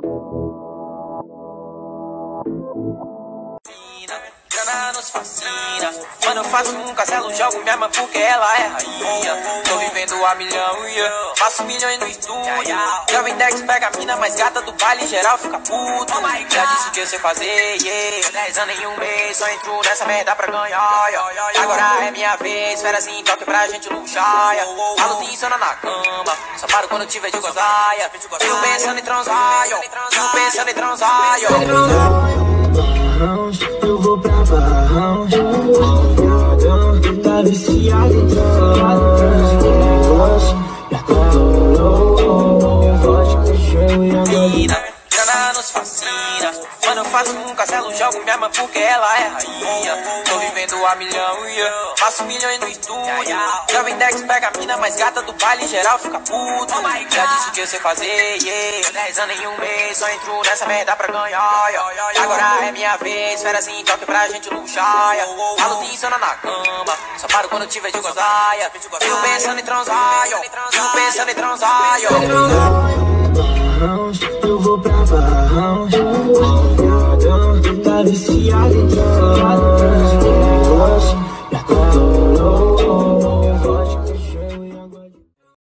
Grana nos fascina. Mano, eu faço um castelo, jogo minha mãe porque ela é rainha. Tô vivendo a milhão, yeah. Faço milhões no estúdio. Jovem Dex pega a mina mais gata do baile, geral fica puto. Já disse o que eu sei fazer, yeah. 10 anos em um mês, só entro nessa merda pra ganhar, yeah. Agora é minha vez, férias em toque pra gente luxar, yeah. Falo de insana na cama, só paro quando te vejo gozar, yeah. Eu pensando em transar, yo. Eu pensando em transar, yo. Eu vou pra Barrão, tá viciado em Grana nos fascina. Mano, eu faço um castelo, jogo minha mãe porque ela é rainha. Tô vivendo a milhão, yeah. Faço milhões no estúdio. Jovem Dex pega a mina mais gata do baile, geral fica puto. Já disse o que eu sei fazer, yeah. 10 anos em um mês, só entro nessa merda pra ganhar, yeah. Agora é minha vez, férias em toque pra gente luxar, yeah. Falo de insana na cama, só paro quando te vejo gozar, yeah. Eu pensando em transar, yo. Eu pensando em transar, yo. Eu vou pra Barrão, tá viciado em